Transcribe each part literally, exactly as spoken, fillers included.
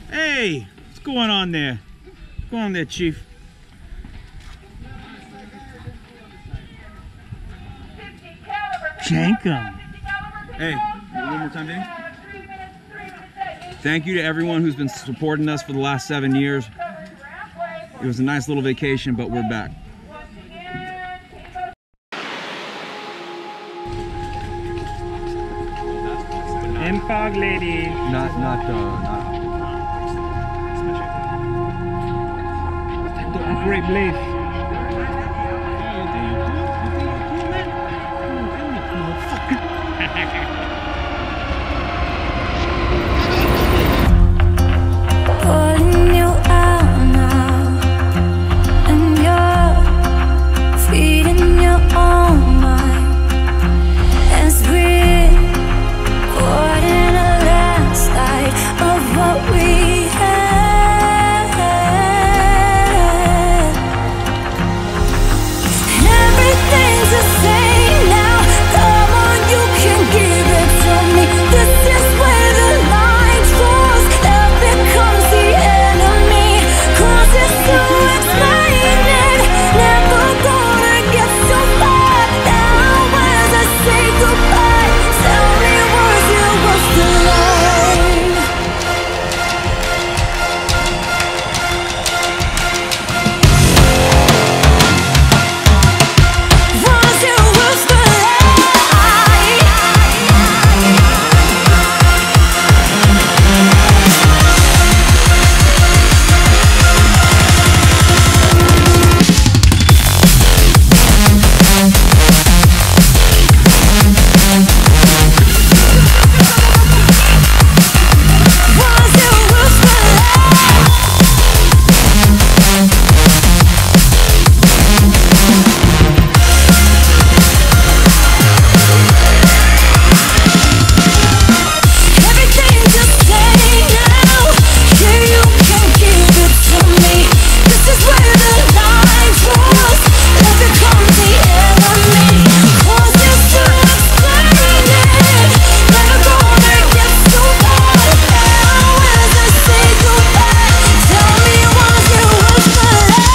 Hey, what's going on there? What's going on there, Chief? Jankum. Hey, one more time, Dave. Thank you to everyone who's been supporting us for the last seven years. It was a nice little vacation, but we're back. Fog lady. Not, not, uh, not. A great place. Pulling you out now, and you're feeding your own mind as we caught in a landslide of what we had. Everything's the same now. Come on, you can give it to me. This is where the line falls. Love becomes the enemy. Causes to explain it. Never gonna get so far. Now as I say goodbye, tell me was you was the line? Was you was the Was you was the Everything's the same now. Yeah, you can give it to me. This is where the line falls. Love becomes the enemy. Causes to explain it. Never gonna get so far. Now as I say goodbye, tell me was you was the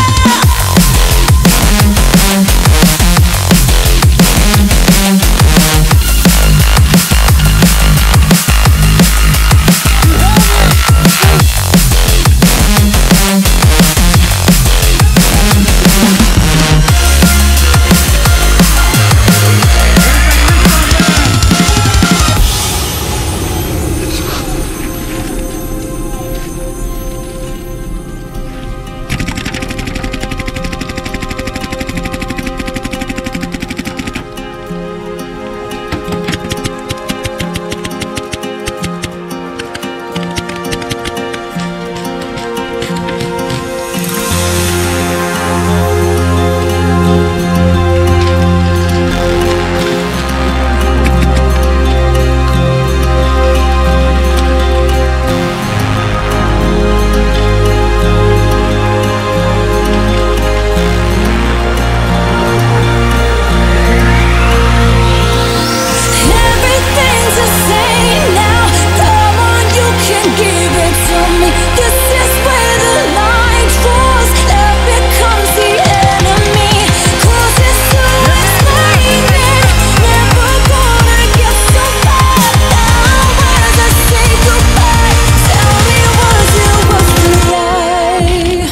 Everything's the same now. Come on, you can give it to me. This is where the line falls. Love becomes the enemy. Causes to explain it. Never gonna get so far. Now as I say goodbye, tell me was you was the lie?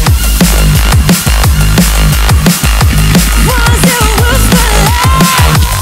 Was you was the lie?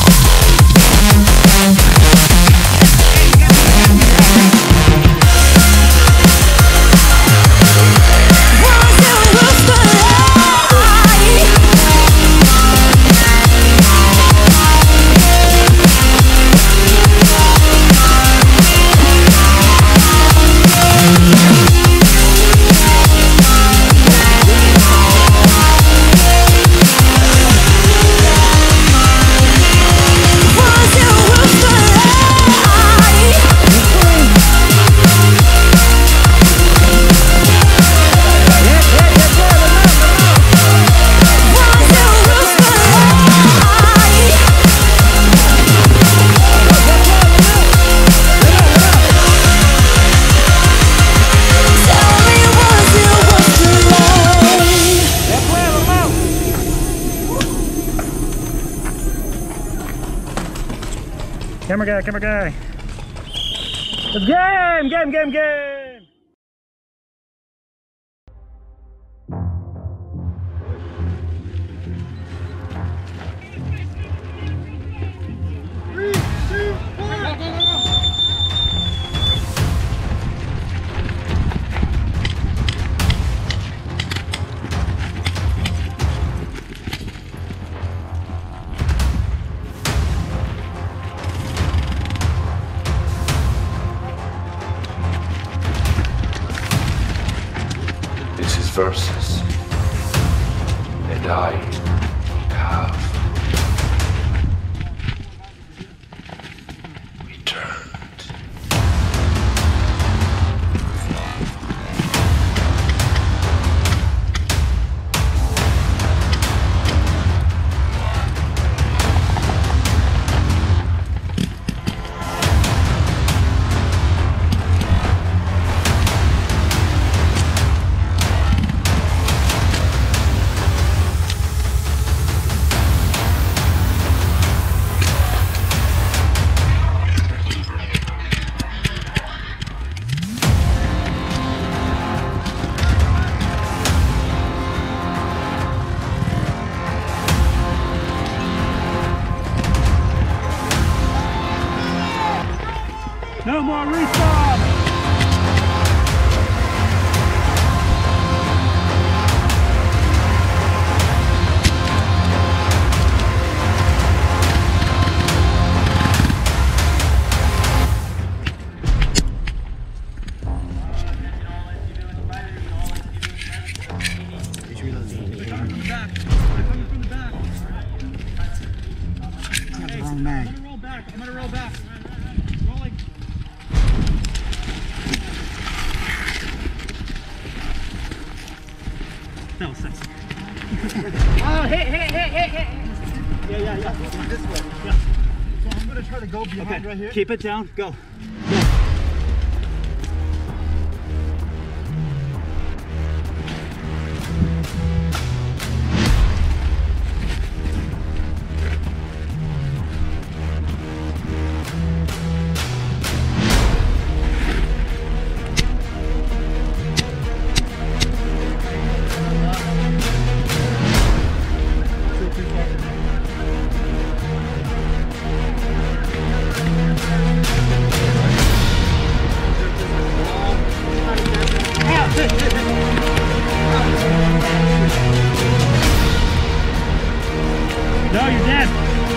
Camera guy, camera guy. It's game, game, game, game. This is Versus, and I have returned. No more respawn! Wrong mag. I'm gonna roll back. I'm gonna roll back. Rolling. That was sexy. Oh, hit, hit, hit, hit, hit. Yeah, yeah, yeah. This way. Yeah. So I'm gonna try to go behind Okay. right here. Keep it down. Go. No, you're dead.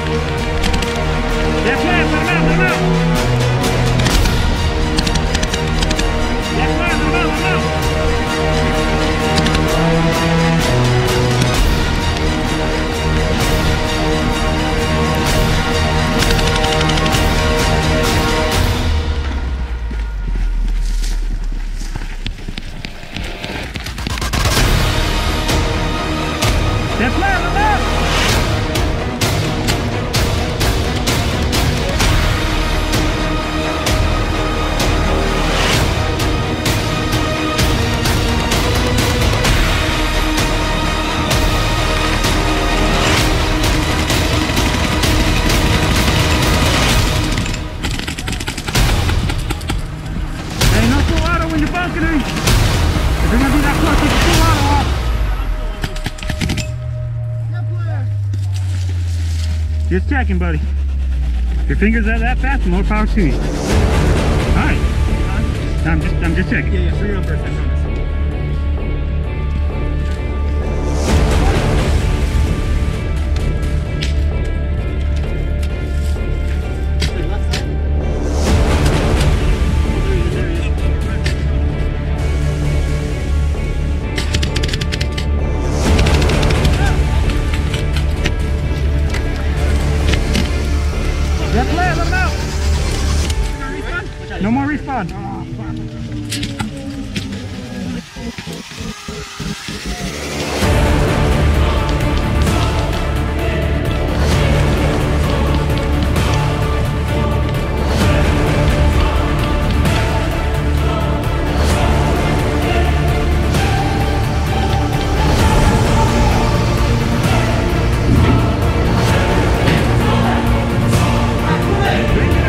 That's right, let him out, let him out. That's right, let him out, let him out. That's right, let him out. Hey, no full auto when you're balcony. If you're gonna be that close, take the full auto off. Just checking, buddy. If your fingers are that fast, more power to you. Alright. I'm just I'm just checking. Yeah, yeah. Free run first. I promise. Left leg, let him out. No more respawn. Bring it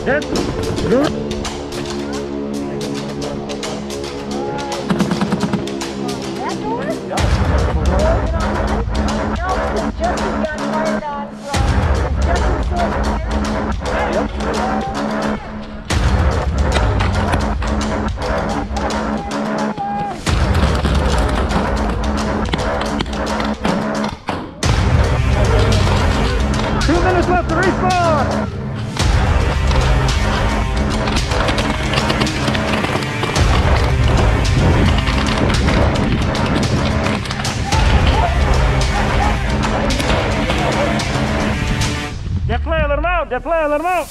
Yes. Good. That door? No, it's Justin got fired on from. Justin still Two minutes left to respawn. Get play, let him out, get play, let him out.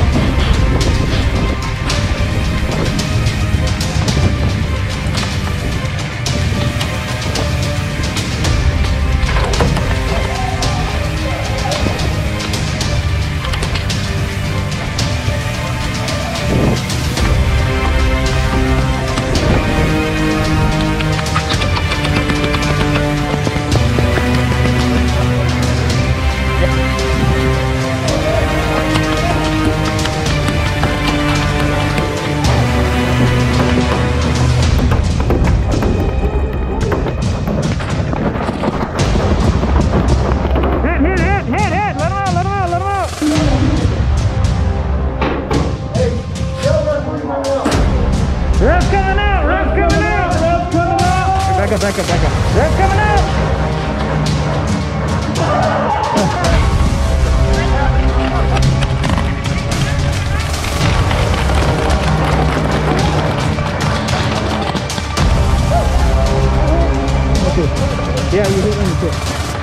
Back up, back up, back up. Red's coming out! Okay. Yeah, you hit on the tip.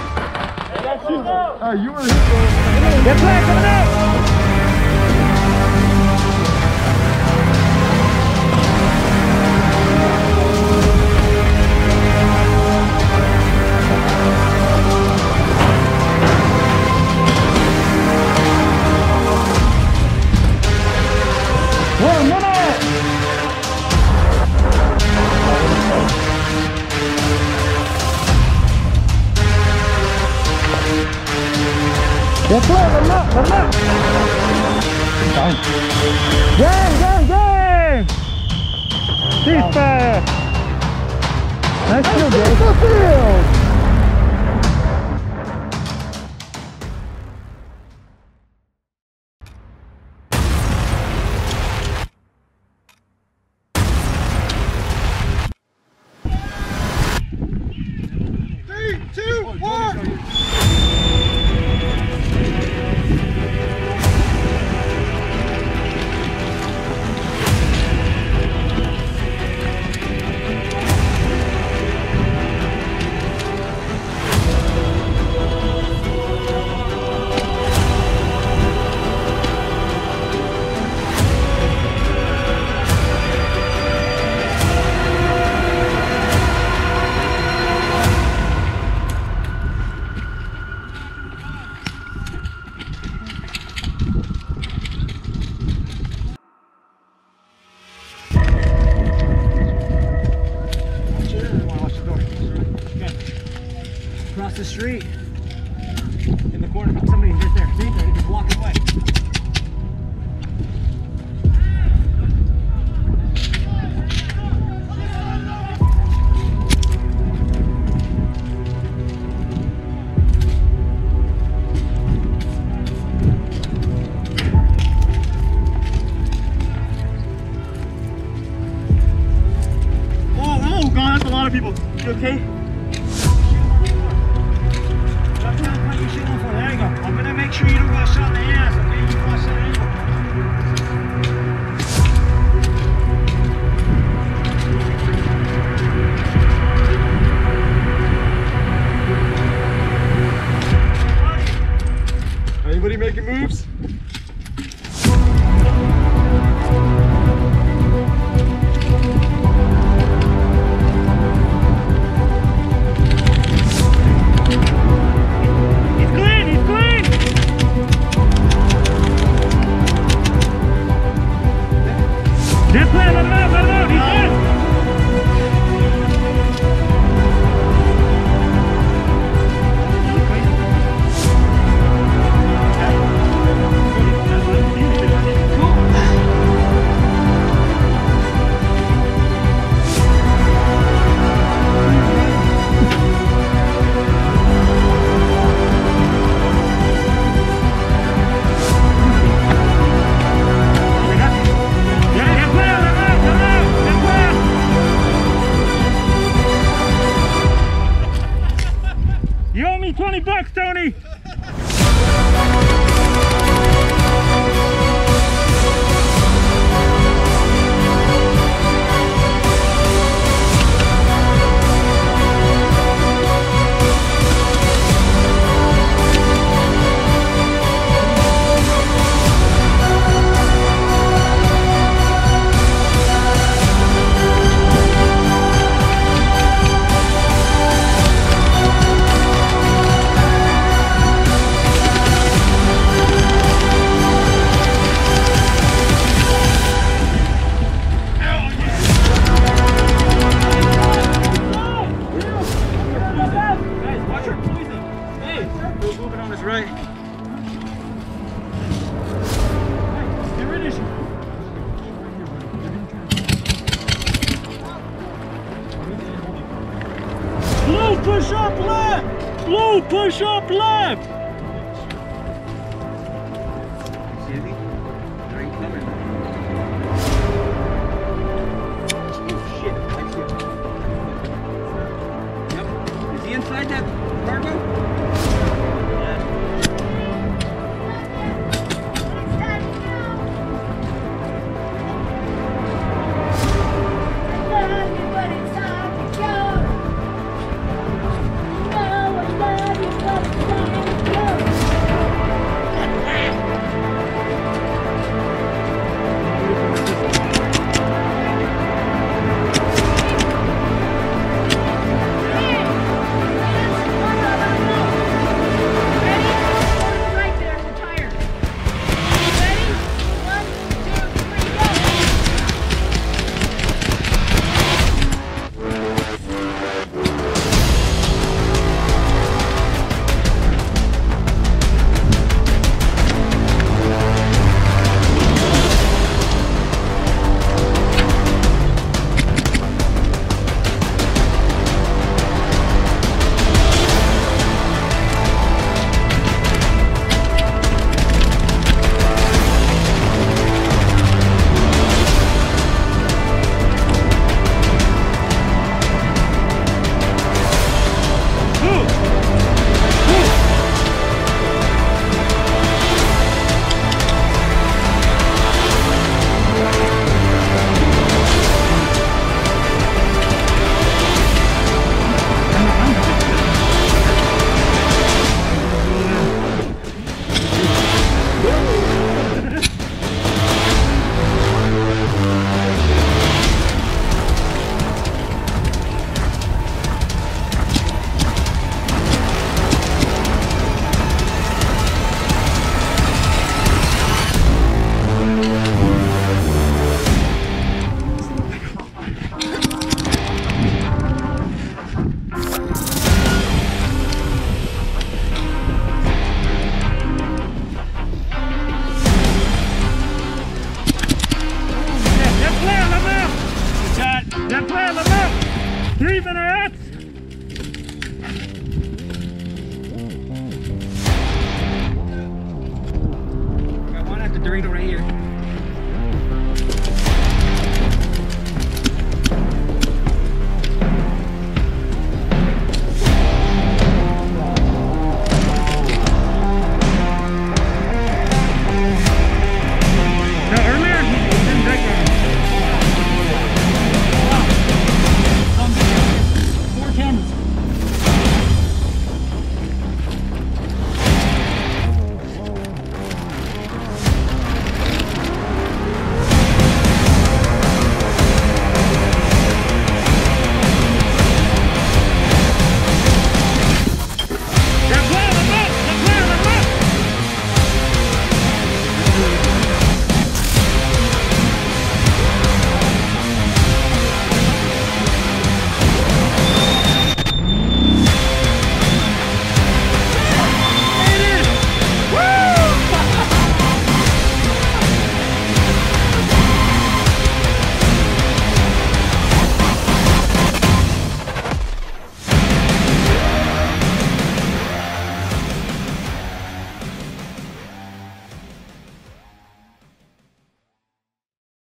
Uh, you were hit, bro. Get flag coming out! One minute! Get play, let him up, let him up! Game, game, game! Ceasefire! Nice kill, Jake. Go field! Three, two, one! Across the street. In the corner. Somebody right there. See? They're just walking away. Oh, oh, God, that's a lot of people. You okay? There you go. I'm gonna make sure you don't get shot in the ass, okay? You got shot in the ankle. Anybody making moves? Get play, let him out, let him out, he's dead! twenty bucks, Tony. Blue, push up left! Blue, push up left! Excuse me? There ain't coming. Oh shit, I see him. Yep. Is he inside that cargo? Three minutes! Got one at the Dorito right here.